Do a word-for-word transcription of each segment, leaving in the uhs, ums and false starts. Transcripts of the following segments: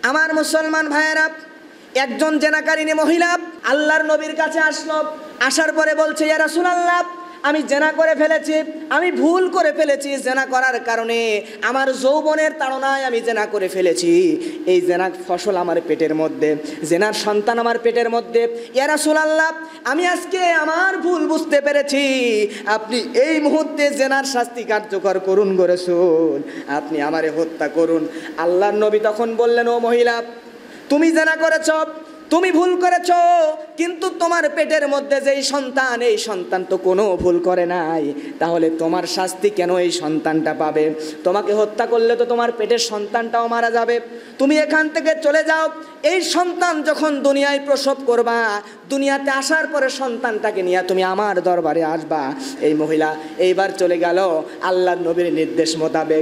আমার মুসলমান ভাইয়েরা, একজন জেনাকারিনী মহিলা আল্লাহর নবীর কাছে আসলো। আসার পরে বলছে, ইয়া রাসূলুল্লাহ, আমি জেনা করে ফেলেছি, আমি ভুল করে ফেলেছি। জেনা করার কারণে আমার যৌবনের তাড়নায় আমি জেনা করে ফেলেছি। এই জেনার ফসল আমার পেটের মধ্যে, জেনার সন্তান আমার পেটের মধ্যে। ইয়া রাসূলুল্লাহ, আমি আজকে আমার ভুল বুঝতে পেরেছি, আপনি এই মুহূর্তে জেনার শাস্তি কার্যকর করুন গো রাসূল, আপনি আমারে হত্যা করুন। আল্লাহর নবী তখন বললেন, ও মহিলা, তুমি জেনা করেছ, তুমি ভুল করেছ, কিন্তু তোমার পেটের মধ্যে যেই সন্তান, এই সন্তান তো কোনো ভুল করে নাই, তাহলে তোমার শাস্তি কেন এই সন্তানটা পাবে? তোমাকে হত্যা করলে তো তোমার পেটের সন্তানটাও মারা যাবে। তুমি এখান থেকে চলে যাও। এই সন্তান যখন দুনিয়ায় প্রসব করবা, দুনিয়াতে আসার পরে সন্তানটাকে নিয়ে তুমি আমার দরবারে আসবা। এই মহিলা এইবার চলে গেল আল্লাহর নবীর নির্দেশ মোতাবেক।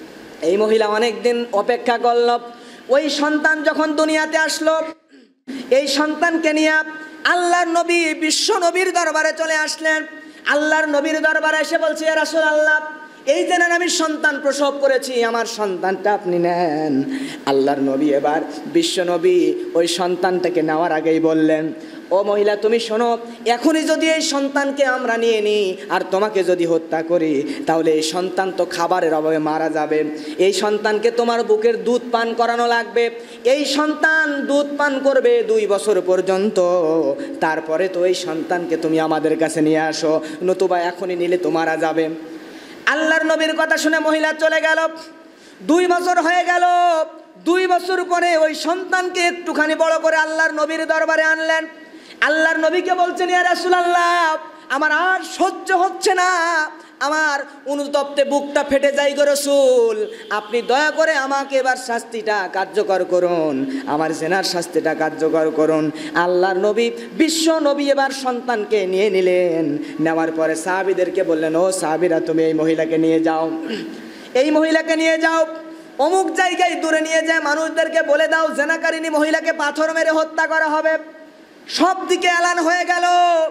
এই মহিলা অনেক দিন অপেক্ষা করল। ওই সন্তান যখন দুনিয়াতে আসলো, এই সন্তানকে নিয়ে আল্লাহর নবী বিশ্ব নবীর দরবারে চলে আসলেন। আল্লাহর নবীর দরবারে এসে বলছে, ইয়া রাসূলুল্লাহ, এই জন্য আমি সন্তান প্রসব করেছি, আমার সন্তানটা আপনি নেন। আল্লাহর নবী এবার বিশ্ব নবী ওই সন্তানটাকে নেওয়ার আগেই বললেন, ও মহিলা, তুমি শোনো, এখনই যদি এই সন্তানকে আমরা নিয়ে নিই আর তোমাকে যদি হত্যা করি, তাহলে এই সন্তান তো খাবারের অভাবে মারা যাবে। এই সন্তানকে তোমার বুকের দুধ পান করানো লাগবে। এই সন্তান দুধ পান করবে দুই বছর পর্যন্ত, তারপরে তো এই সন্তানকে তুমি আমাদের কাছে নিয়ে আসো, নতুবা এখনই নিলে তো মারা যাবে। আল্লাহর নবীর কথা শুনে মহিলা চলে গেল। দুই বছর হয়ে গেল। দুই বছর পরে ওই সন্তানকে একটুখানি বড় করে আল্লাহর নবীর দরবারে আনলেন। আল্লাহর নবীকে বলছেন, ইয়া রাসূলুল্লাহ, আমার আর সহ্য হচ্ছে না, আমার অনুতপ্তে বুকটা ফেটে যায় গো রাসূল, আপনি দয়া করে আমাকে এবার শাস্তিটা কার্যকর করুন, আমার জেনার শাস্তিটা কার্যকর করুন। আল্লাহর নবী বিশ্ব নবী এবার সন্তানকে নিয়ে নিলেন। নেওয়ার পরে সাহাবীদেরকে বললেন, ও সাহাবীরা, তুমি এই মহিলাকে নিয়ে যাও, এই মহিলাকে নিয়ে যাও, অমুক জায়গায় দূরে নিয়ে যায় মানুষদেরকে বলে দাও, জেনাকারিনী মহিলাকে পাথর মেরে হত্যা করা হবে। সব দিকে এলান হয়ে গেল,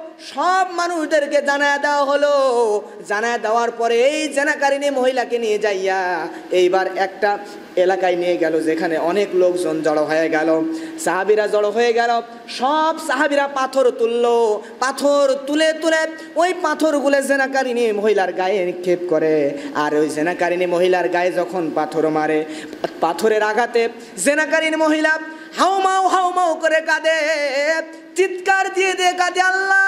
সব মানুষদেরকে জানায় দেওয়া হলো। জানায় দেওয়ার পরে এই জেনাকারিনী মহিলাকে নিয়ে যাইয়া এইবার একটা এলাকায় নিয়ে গেল, যেখানে অনেক লোকজন জড়ো হয়ে গেল। সাহাবীরা জড়ো হয়ে গেল, সব সাহাবীরা পাথর তুললো। পাথর তুলে তুলে ওই পাথরগুলো জেনাকারিনী মহিলার গায়ে নিক্ষেপ করে। আর ওই জেনাকারিনী মহিলার গায়ে যখন পাথর মারে, পাথরের আঘাতে জেনাকারিনী মহিলা হাউমাউ হাউমাউ করে কাঁদে, চিৎকার দিয়ে দিয়ে কাঁদে, আল্লাহ,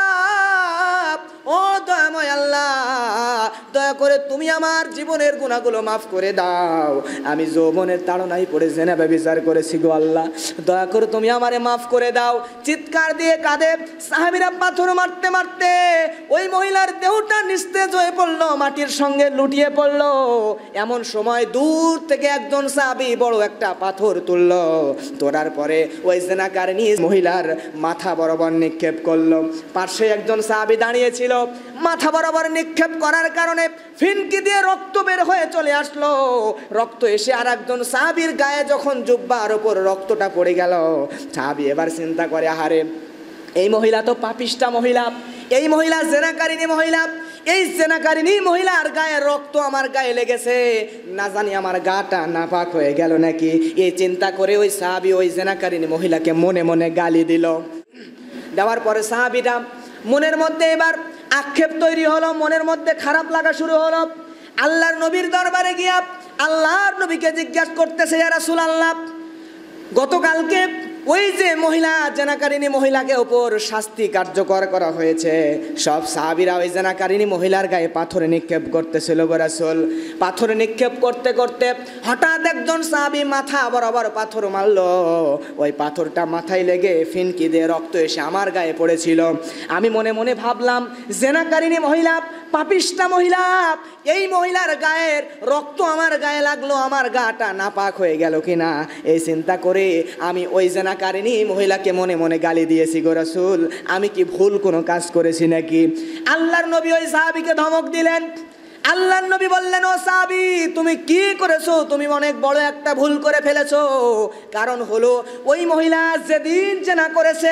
ও দয়াময় আল্লাহ, দয়া করে তুমি আমার জীবনের গুনাহগুলো মাফ করে দাও, আমি যৌবনের তাড়নায় পড়ে জেনা ব্যভিচার করেছি গো আল্লাহ, দয়া করে তুমি আমারে মাফ করে দাও। চিৎকার দিয়ে কাঁদে। সাহাবীরা পাথর মারতে মারতে ওই মহিলার দেহটা নিস্তেজ হয়ে পড়লো, মাটির সঙ্গে লুটিয়ে পড়লো। এমন সময় দূর থেকে একজন সাহাবী বড় একটা পাথর তুললো, তোলার পরে ওই জেনাকারিনী মহিলার মাথা বরাবর নিক্ষেপ করলো। পাশে একজন সাহাবী দাঁড়িয়ে ছিল, মাথা বরাবর নিক্ষেপ করার কারণে ফিনকি দিয়ে রক্ত বের হয়ে চলে আসলো। রক্ত এসে আর একজন সাহাবীর গায়ে যখন জুব্বার ওপর রক্তটা পড়ে গেল, সাহাবী এবার চিন্তা করে, আহারে, এই মহিলা তো পাপিষ্টা মহিলা, এই মহিলা জেনাকারিনী মহিলা, এই জেনাকারিনী মহিলার গায়ে রক্ত আমার গায়ে লেগেছে, না জানি আমার গাটা নাপাক হয়ে গেল নাকি। এই চিন্তা করে ওই সাহাবী ওই জেনাকারিনী মহিলাকে মনে মনে গালি দিল। দেওয়ার পরে সাহাবীরা মনের মধ্যে এবার আক্ষেপ তৈরি হলো, মনের মধ্যে খারাপ লাগা শুরু হলো। আল্লাহর নবীর দরবারে গিয়া আল্লাহর নবীকে জিজ্ঞাসা করতেছে, ইয়া রাসূলুল্লাহ, গতকালকে ওই যে মহিলা জেনাকারিনী মহিলাকে উপর শাস্তি কার্যকর করা হয়েছে, সব সাহাবীরা ওই জেনাকারিনী মহিলার গায়ে পাথরে নিক্ষেপ করতেছিল গো রাসূল। পাথরে নিক্ষেপ করতে করতে হঠাৎ একজন সাহাবী মাথা বরাবর পাথর মারল। ওই পাথরটা মাথায় লেগে ফিনকি দিয়ে রক্ত এসে আমার গায়ে পড়েছিল। আমি মনে মনে ভাবলাম, জেনাকারিনী মহিলা, পাপিষ্টা মহিলা, এই মহিলার গায়ের রক্ত আমার গায়ে লাগলো, আমার গাটা নাপাক হয়ে গেল কিনা। এই চিন্তা করে আমি ওই জেনাকারিনী মহিলাকে মনে মনে গালি দিয়েছি গো রাসূল, আমি কি ভুল কোনো কাজ করেছি নাকি? আল্লাহর নবী ওই সাহাবীকে ধমক দিলেন। আল্লাহর নবী বললেন, ও সাহাবী, তুমি কি করেছো? তুমি অনেক বড় একটা ভুল করে ফেলেছো। কারণ হলো ওই মহিলা যেদিন জেনা করেছে,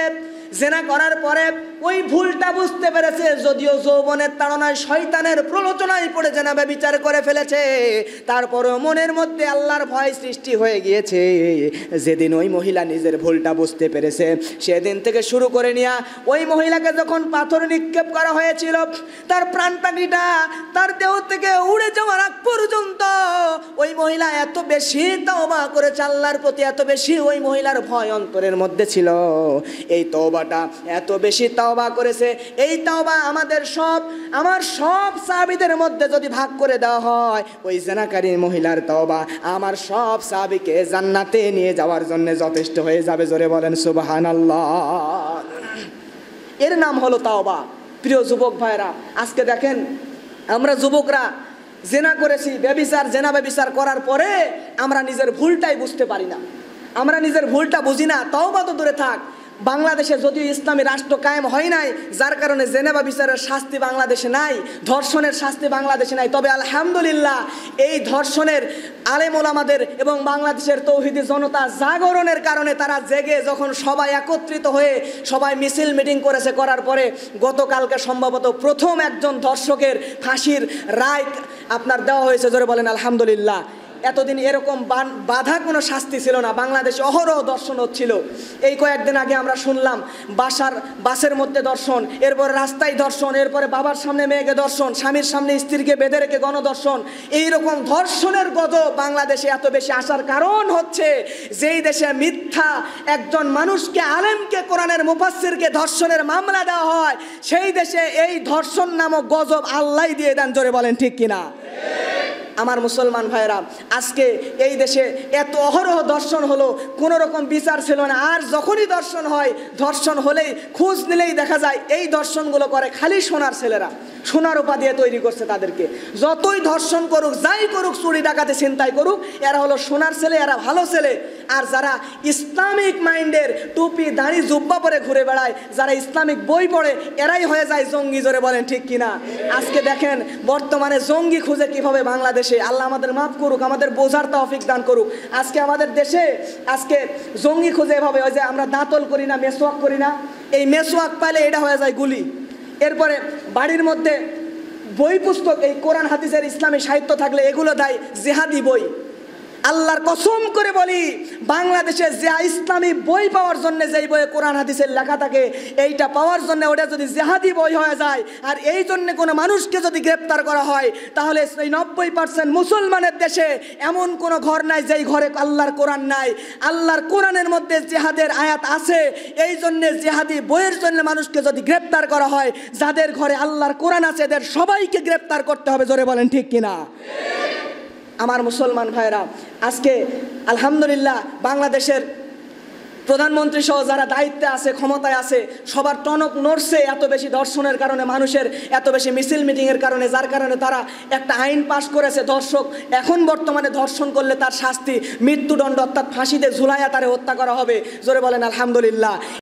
জেনা করার পরে ওই ভুলটা বুঝতে পেরেছে, যদিও যৌবনের তাড়নায় শয়তানের প্রলোচনায় পড়ে জেনা ব্যভিচার করে ফেলেছে, তারপরও মনের মধ্যে আল্লাহর ভয় সৃষ্টি হয়ে গিয়েছে। যেদিন ওই মহিলা নিজের ভুলটা বুঝতে পেরেছে, সেদিন থেকে শুরু করে নিয়ে ওই মহিলাকে যখন পাথর নিক্ষেপ করা হয়েছিল, তার প্রাণ পাখিটা তার দেহ থেকে উড়ে যাওয়ার আগ পর্যন্ত ওই মহিলা এত বেশি তওবা করেছে আল্লাহর প্রতি, এত বেশি ওই মহিলার ভয় অন্তরের মধ্যে ছিল। এই তওবাটা এত বেশি তওবা করেছে, এই তওবা আমাদের সব আমার সব সাহাবীদের মধ্যে যদি ভাগ করে দেওয়া হয়, ওই জেনাকারী মহিলার তওবা আমার সব সাহাবীকে জান্নাতে নিয়ে যাওয়ার জন্য যথেষ্ট হয়ে যাবে। জোরে বলেন সুবহানাল্লাহ। এর নাম হলো তওবা। প্রিয় যুবক ভাইরা, আজকে দেখেন আমরা যুবকরা জেনা করেছি, ব্যভিচার জেনা ব্যভিচার করার পরে আমরা নিজের ভুলটাই বুঝতে পারি না, আমরা নিজের ভুলটা বুঝি না। তওবা তো দূরে থাক, বাংলাদেশে যদিও ইসলামী রাষ্ট্র কায়েম হয় নাই, যার কারণে জেনা ব্যভিচারের শাস্তি বাংলাদেশে নাই, ধর্ষণের শাস্তি বাংলাদেশে নাই, তবে আলহামদুলিল্লাহ এই ধর্ষণের আলেম ওলামাদের এবং বাংলাদেশের তৌহিদি জনতা জাগরণের কারণে তারা জেগে যখন সবাই একত্রিত হয়ে সবাই মিছিল মিটিং করেছে, করার পরে গতকালকে সম্ভবত প্রথম একজন ধর্ষকের ফাঁসির রায় আপনার দেওয়া হয়েছে। জোরে বলেন আলহামদুলিল্লাহ। এতদিন এরকম বাধা কোনো শাস্তি ছিল না, বাংলাদেশে অহরহ দর্শন হচ্ছিল। এই কয়েকদিন আগে আমরা শুনলাম বাসার বাসের মধ্যে দর্শন, এরপরে রাস্তায় দর্শন, এরপরে বাবার সামনে মেয়েকে দর্শন, স্বামীর সামনে স্ত্রীকে বেঁধে রেখে গণদর্শন। এইরকম ধর্ষণের গজব বাংলাদেশে এত বেশি আসার কারণ হচ্ছে যেই দেশে মিথ্যা একজন মানুষকে, আলেমকে, কোরআনের মুফাসসিরকে ধর্ষণের মামলা দেওয়া হয়, সেই দেশে এই ধর্ষণ নামক গজব আল্লাহ দিয়ে দেন। জোরে বলেন ঠিক কিনা? আমার মুসলমান ভাইরা, আজকে এই দেশে এত অহরহ দর্শন হলো, কোনো রকম বিচার ছিল না। আর যখনই দর্শন হয়, ধর্ষণ হলেই খোঁজ নিলেই দেখা যায় এই দর্শনগুলো করে খালি সোনার ছেলেরা, সোনার উপা দিয়ে তৈরি করছে তাদেরকে। যতই ধর্ষণ করুক, যাই করুক, চুরি ডাকাতে ছিনতাই করুক, এরা হলো সোনার ছেলে, এরা ভালো ছেলে। আর যারা ইসলামিক মাইন্ডের, টুপি দাড়ি জুব্বা পরে ঘুরে বেড়ায়, যারা ইসলামিক বই পড়ে, এরাই হয়ে যায় জঙ্গি। জোরে বলেন ঠিক কিনা? আজকে দেখেন বর্তমানে জঙ্গি খুঁজে কিভাবে বাংলাদেশে, আল্লাহ আমাদের মাফ করুক, আমাদের বোঝার তৌফিক দান করুক। আজকে আমাদের দেশে আজকে জঙ্গি খুঁজে এভাবে, ওই যে আমরা দাঁতল করি না, মেসওয়াক করি না, এই মেসওয়াক পাইলে এটা হয়ে যায় গুলি। এরপরে বাড়ির মধ্যে বই পুস্তক, এই কোরআন হাদিসের ইসলামী সাহিত্য থাকলে এগুলো দেয় জিহাদি বই। আল্লাহর কসম করে বলি, বাংলাদেশে যে ইসলামী বই পাওয়ার জন্য, যেই বইয়ে কোরআন হাদিসের লেখা থাকে, এইটা পাওয়ার জন্য ওটা যদি জিহাদি বই হয়ে যায়, আর এই জন্য কোনো মানুষকে যদি গ্রেপ্তার করা হয়, তাহলে এই নব্বই পার্সেন্ট মুসলমানের দেশে এমন কোনো ঘর নাই যেই ঘরে আল্লাহর কোরআন নাই। আল্লাহর কোরআনের মধ্যে জিহাদের আয়াত আছে, এই জন্যে জিহাদি বইয়ের জন্য মানুষকে যদি গ্রেপ্তার করা হয়, যাদের ঘরে আল্লাহর কোরআন আছে এদের সবাইকে গ্রেপ্তার করতে হবে। জোরে বলেন ঠিক কিনা? আমার মুসলমান ভাইরা, আজকে আলহামদুলিল্লাহ বাংলাদেশের প্রধানমন্ত্রী সহ যারা দায়িত্বে আছে, ক্ষমতায় আছে, সবার টনক নড়ছে এত বেশি ধর্ষণের কারণে, মানুষের এত বেশি মিছিল মিটিংয়ের কারণে, যার কারণে তারা একটা আইন পাশ করেছে, ধর্ষক এখন বর্তমানে ধর্ষণ করলে তার শাস্তি মৃত্যুদণ্ড, অর্থাৎ ফাঁসিতে ঝুলাইয়া তারে হত্যা করা হবে। জোরে বলেন আলহামদুলিল্লাহ।